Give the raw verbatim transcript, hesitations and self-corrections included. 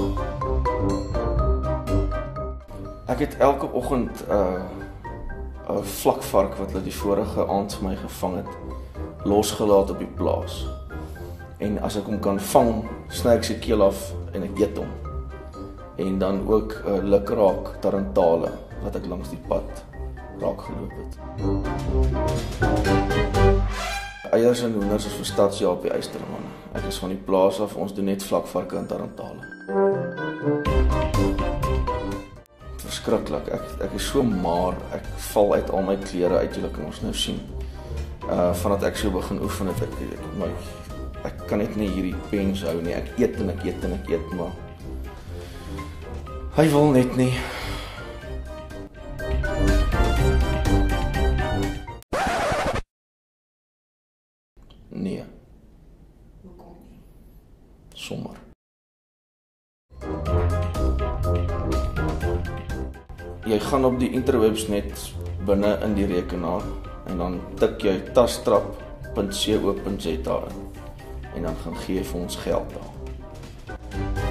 Ek het elke oggend 'n uh, 'n vlakvark wat hulle die vorige aand vir my gevang het, losgelaat op die plaas. En as ek hom kan vang, sny ek sy keel af en ek eet hom. En dan ook 'n uh, lukraak tarantale wat ek langs die pad raak geloop het. Eiers en hoenders is vir stadsjaar op die Eysterman. Ek is van die plaas af, ons doen net vlakvarke en tarantale. Verskriklik, ek, ek is so maar, ek val uit al my klere uit, julle kan ons nou sien. Uh, vandat ek so begin oefen het, ek, ek, my, ek kan net nie hierdie pens hou nie, ek eet en ek eet en ek eet, maar hy wil net nie. Nee. Hoekom nie? Sommer. Jy gaan op die interwebs net binne in die rekenaar en dan tik jy tastrap punt co punt za in en dan gaan gee vir ons geld daar.